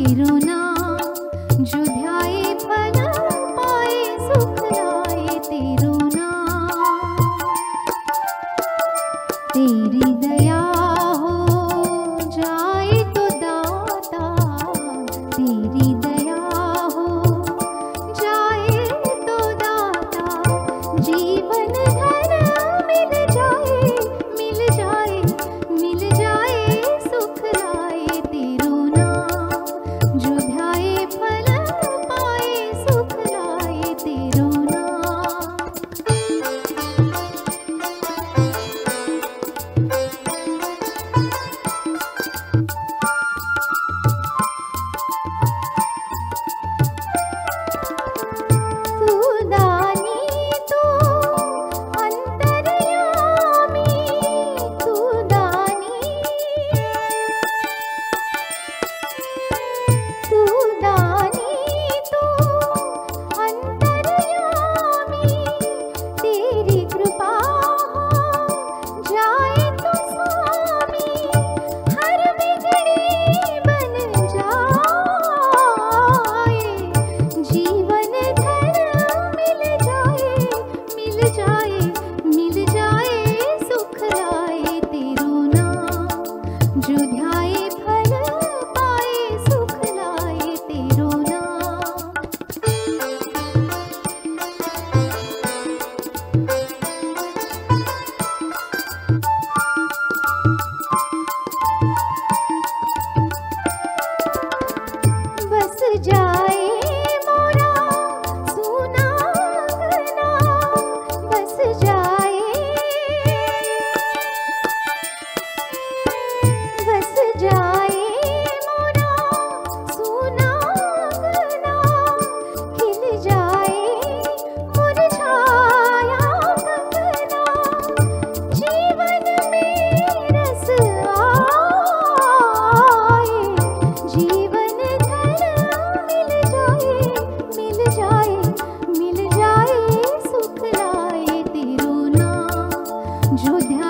तेरो नाम। जो ध्याए फल पाए सुख लाए तेरो नाम। तेरी दया हो जाए तो दाता, तेरी दया हो जाए तो दाता। जीवन धन मिल जाए, मिल जाए, मिल जाए सुख लाए तेरो नाम। जो ध्याए फल पाए सुख लाए तेरो नाम। तू दानी तू अंतर्यामी, तू दानी तू अंतर्यामी। तेरी कृपा हो जाए तो स्वामी, हर बिगड़ी बन जाए। जीवन धन मिल जाए, मिल जाए, मिल जाए सुख लाए तेरो नाम। जो ध्याए फल पाए सुख लाए तेरो नाम। बस जाए मोरा सूना अंगना, बस जाए, बस जाए मोरा सूना अंगना। खिल जाए मुरझाया कंगना, जीवन में रस आए। जीवन धन मिल जाए, मिल जाए, मिल जाए सुख लाए तेरो नाम। जो